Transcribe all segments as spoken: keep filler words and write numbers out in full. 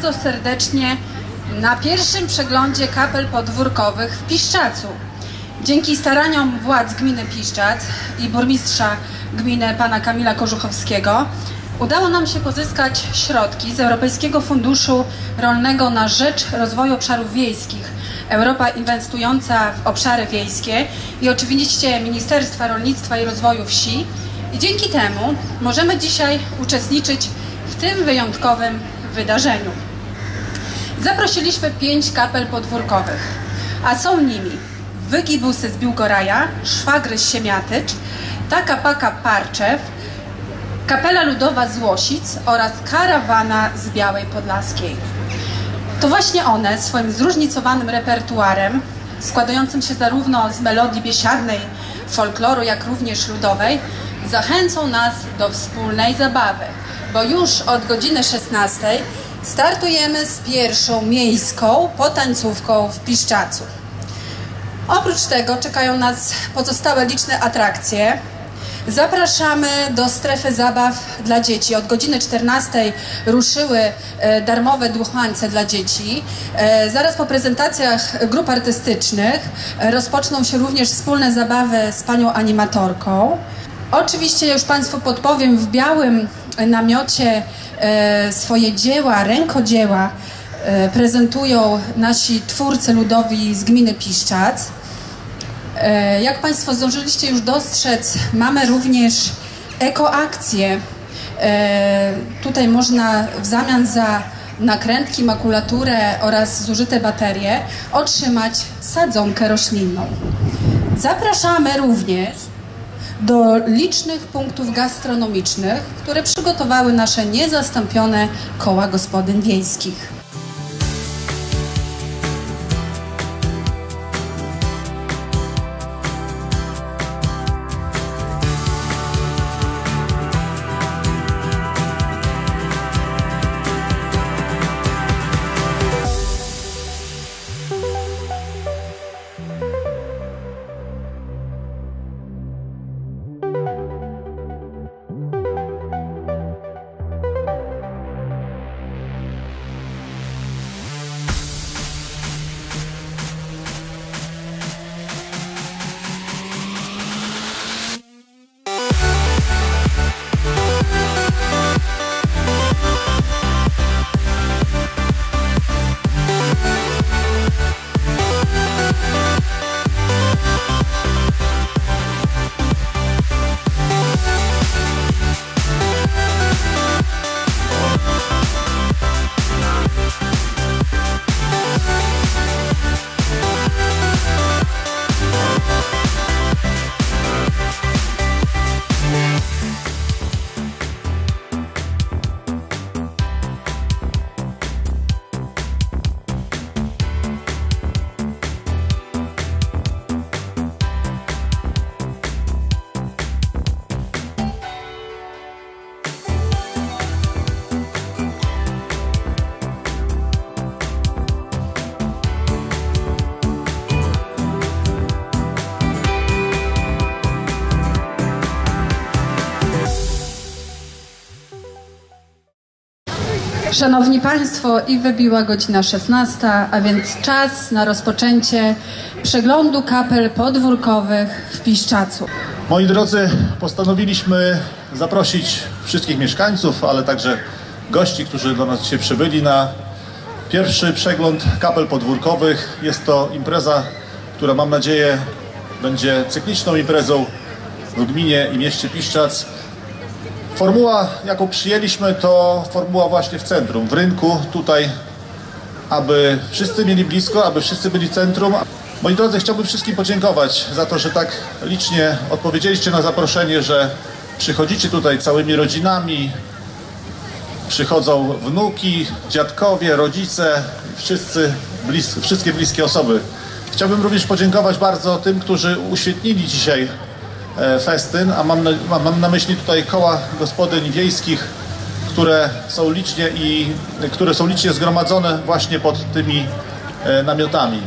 bardzo serdecznie na pierwszym przeglądzie kapel podwórkowych w Piszczacu. Dzięki staraniom władz gminy Piszczac i burmistrza gminy pana Kamila Korzuchowskiego udało nam się pozyskać środki z Europejskiego Funduszu Rolnego na rzecz rozwoju obszarów wiejskich. Europa inwestująca w obszary wiejskie i oczywiście Ministerstwa Rolnictwa i Rozwoju Wsi. I dzięki temu możemy dzisiaj uczestniczyć w tym wyjątkowym wydarzeniu. Zaprosiliśmy pięć kapel podwórkowych, a są nimi Wygibusy z Biłgoraja, Szwagry z Siemiatycz, Taka Paka Parczew, Kapela Ludowa z Łosic oraz Karawana z Białej Podlaskiej. To właśnie one swoim zróżnicowanym repertuarem, składającym się zarówno z melodii biesiadnej, folkloru, jak również ludowej, zachęcą nas do wspólnej zabawy, bo już od godziny szesnastej startujemy z pierwszą miejską potańcówką w Piszczacu. Oprócz tego czekają nas pozostałe liczne atrakcje. Zapraszamy do strefy zabaw dla dzieci. Od godziny czternastej ruszyły darmowe dmuchańce dla dzieci. Zaraz po prezentacjach grup artystycznych rozpoczną się również wspólne zabawy z panią animatorką. Oczywiście już Państwu podpowiem, w białym namiocie swoje dzieła, rękodzieła prezentują nasi twórcy ludowi z gminy Piszczac. Jak Państwo zdążyliście już dostrzec, mamy również ekoakcję. Tutaj można w zamian za nakrętki, makulaturę oraz zużyte baterie otrzymać sadzonkę roślinną. Zapraszamy również do licznych punktów gastronomicznych, które przygotowały nasze niezastąpione koła gospodyń wiejskich. Szanowni Państwo, i wybiła godzina szesnasta, a więc czas na rozpoczęcie przeglądu kapel podwórkowych w Piszczacu. Moi drodzy, postanowiliśmy zaprosić wszystkich mieszkańców, ale także gości, którzy do nas dzisiaj przybyli na pierwszy przegląd kapel podwórkowych. Jest to impreza, która, mam nadzieję, będzie cykliczną imprezą w gminie i mieście Piszczac. Formuła, jaką przyjęliśmy, to formuła właśnie w centrum, w rynku, tutaj, aby wszyscy mieli blisko, aby wszyscy byli w centrum. Moi drodzy, chciałbym wszystkim podziękować za to, że tak licznie odpowiedzieliście na zaproszenie, że przychodzicie tutaj całymi rodzinami, przychodzą wnuki, dziadkowie, rodzice, wszyscy blis wszystkie bliskie osoby. Chciałbym również podziękować bardzo tym, którzy uświetnili dzisiaj festyn, a mam na, mam na myśli tutaj koła gospodyń wiejskich, które są licznie i które są licznie zgromadzone właśnie pod tymi namiotami.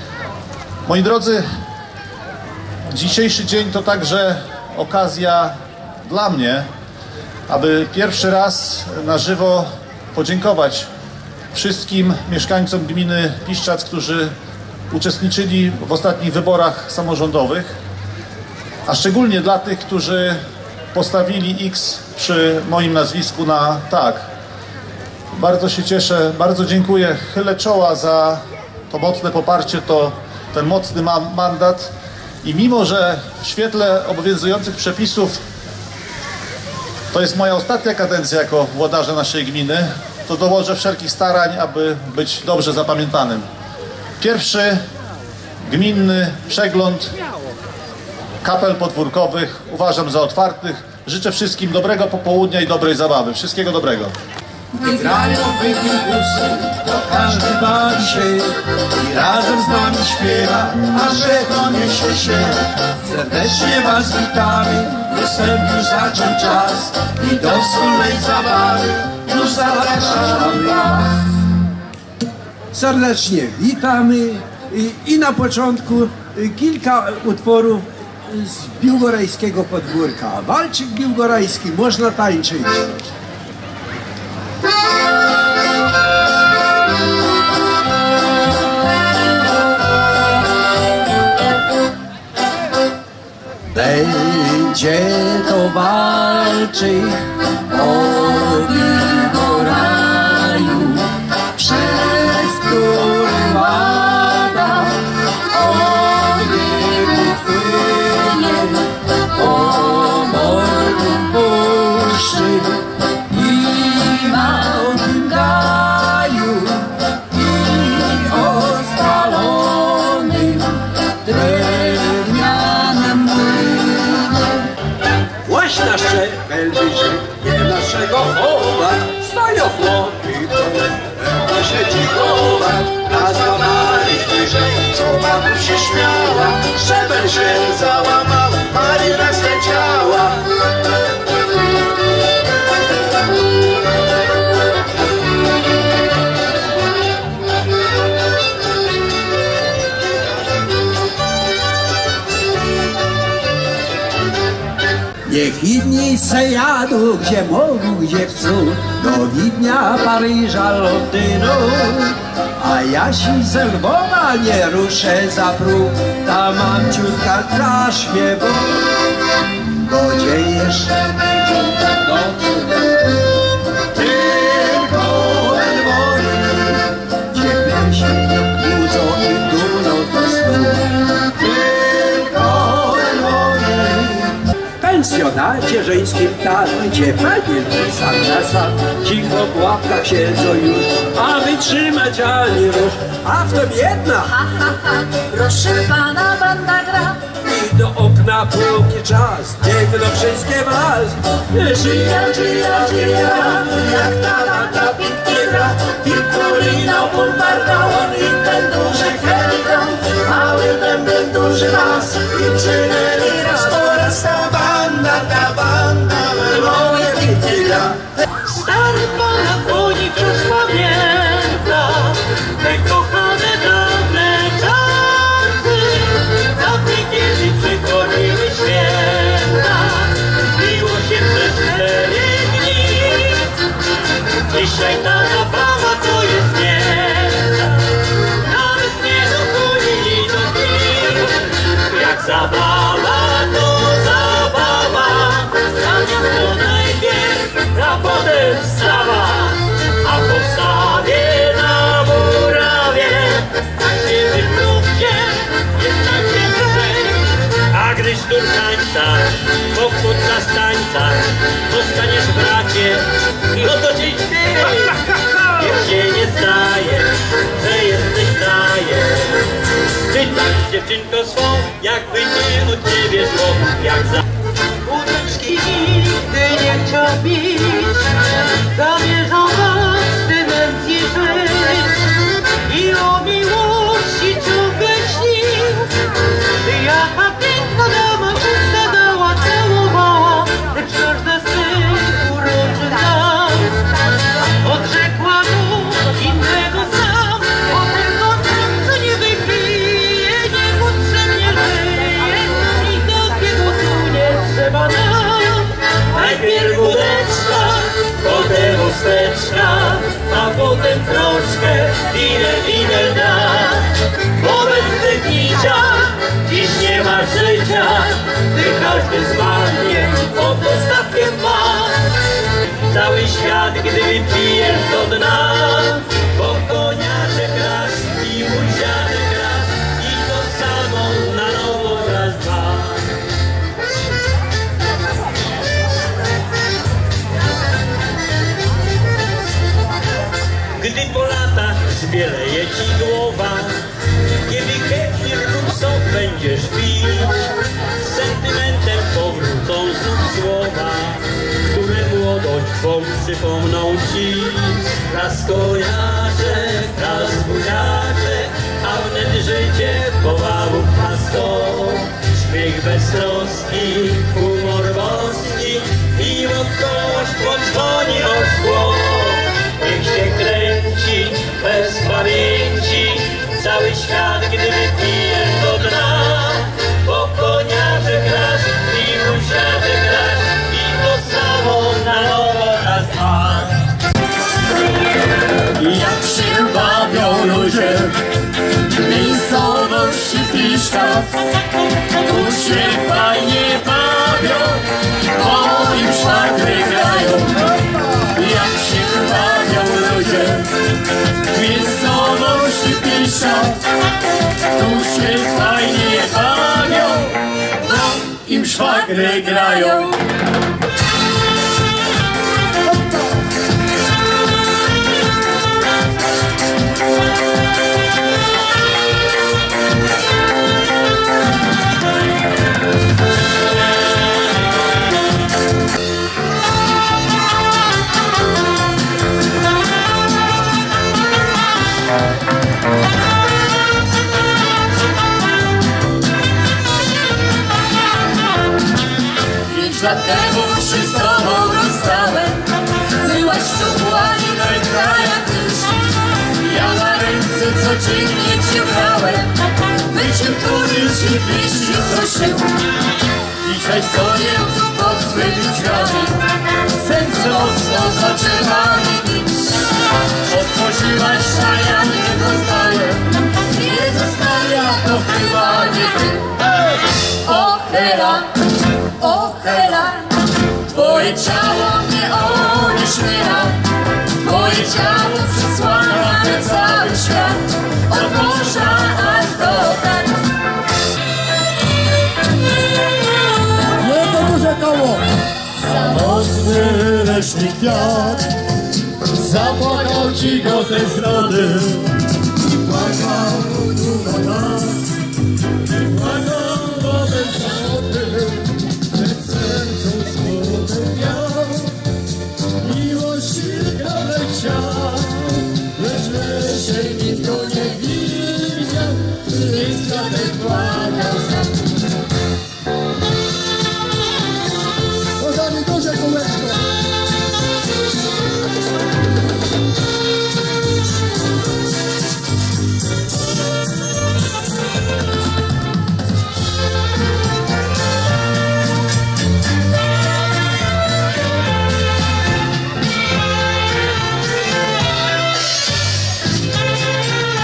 Moi drodzy, dzisiejszy dzień to także okazja dla mnie, aby pierwszy raz na żywo podziękować wszystkim mieszkańcom gminy Piszczac, którzy uczestniczyli w ostatnich wyborach samorządowych, a szczególnie dla tych, którzy postawili X przy moim nazwisku na tak. Bardzo się cieszę, bardzo dziękuję, chylę czoła za to mocne poparcie, to ten mocny ma mandat i mimo, że w świetle obowiązujących przepisów to jest moja ostatnia kadencja jako włodarza naszej gminy, to dołożę wszelkich starań, aby być dobrze zapamiętanym. Pierwszy gminny przegląd kapel podwórkowych uważam za otwartych. Życzę wszystkim dobrego popołudnia i dobrej zabawy. Wszystkiego dobrego. Gdy grają wygłupusy, to każdy bawi się i razem z nami śpiewa, a że to niesie się. Serdecznie was witamy, występ już zaczął czas i do wspólnej zabawy już zapraszamy was. Serdecznie witamy i, i na początku kilka utworów z biłgorajskiego podwórka. Walczyk biłgorajski, można tańczyć. Będzie to walczyk o Biłgoraju, przez który łada od biegu płynie, o morzu puszczy i małym gaju i o spalonym drewnianym młynie. Właśnie na szczebel wyżej, nie naszego chowa, stają chłopi, to się dziwować, nazwa Marii wyżej, co babów się śmiała, szczebel się załamał, Marii rozleciała. Niech inni se jadą, gdzie mogą, gdzie chcą, do Widnia, Paryża, Londynu. A ja się ze Lwowa nie ruszę za próg, ta mamciutka traśnie, bo bo gdzie jeszcze nocy, tylko we Lwowie, gdzie pieśni budzą i duną do snu. W pensjonacie żeńskim tam, gdzie panienki sam na sam cicho w ławkach siedzą już, a wytrzymać ani róż. A w tym jedna, Ha, ha, ha, proszę pana, banda gra. i do okna póki czas, biegną wszystkie wraz. Żyja, żyja, żyja, jak ta lata pięknie gra. Victorino, Bombardon i ten duży Helikon, mały bęben, duży las i przynęli raz po raz ta banda, ta banda, moje pięknie gra. Stary Polak o nich wciąż pamięta te kochane dawne czasy. Dawniej, kiedy przychodziły święta, biło się przez cztery dni. Dzisiaj ta zabawa to jest nieta, nawet nie dochodzi do dni. Jak zabawa to zabawa, zamiast to najpierw a potem wstawa, a po wstawie na murawie na świeżym gruncie jest tak więcej. A gdy sztur tańca, pochód na stańcach, dostaniesz bracie i oto ci śpiew. Niech się nie zdaje, że jesteś najem. Pytasz dziewczynko swą, jakby nie od ciebie szło, jak za... Łódeczki nigdy nie chciał bić, zamierzał was abstynencji żyć i o miłości ciągle śnił. Jaka piękna dama usta dała, całowała, lecz każda z tych uroczy dam. Odrzekła mu innego sam, o tego tam, co nie wypije, niepotrzebnie żyje i takiego tu nie trzeba nam. Najpierw wódeczka, potem usteczka, a potem troszkę Diner, diner, da. Bo bez wygnicia dziś nie ma życia, gdy każdy zmarnie pod dostatkiem ma. Cały świat, gdy wypijesz do dna, bo koniaczek raz i buziaczek raz i to samo na nowo raz dwa. Gdy po latach zbieleje ci głowa, kiedy chętnie lub sok będziesz pić, z sentymentem powrócą znów słowa, które młodość twą przypomną ci. Raz kojarzek, raz buziaczek, a wnet życie powałów ma sto. Śmiech bez troski, humor boski i wątkość podzwoni o szkło. Niech się kręci bez pamięci cały świat, gdy wypijesz do dna, bo koniaczek raz i buziaczek raz i to samo na nowo raz dwa. Jak się bawią ludzie w miejscowości Piszczac, tu się fajnie bawią, bo im szwagry grają. Jak się bawią ludzie w miejscowości Piszczac, tu się fajnie bawią, bo im szwagry grają. Pięć lat temu się z tobą rozstałem, byłaś szczupła i lekka jak tyś. Ja na ręce codziennie cię brałem, by cię tulić i pieścić co sił. Dzisiaj stoję tu pod twymi drzwiami, serce mocno zaczyna mi bić. Otworzyłaś, a ja nie doznaję, nie zostaję, to chyba nie ty. O Hela, o Hela, twoje ciało mnie onieśmiela, twoje ciało przysłania na cały świat, od morza aż do tak. Nie to duże koło! Samotny leśny kwiat zapłakał ci go ze zrody. Płakał długo lat, płakał wodę samotny, przed sercem smutnym miał. Miłości grable chciał, lecz lesie nikt go nie widział, gdy składek płakał sam. Podali duże kółeczko.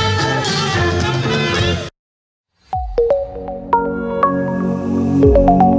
Thank you.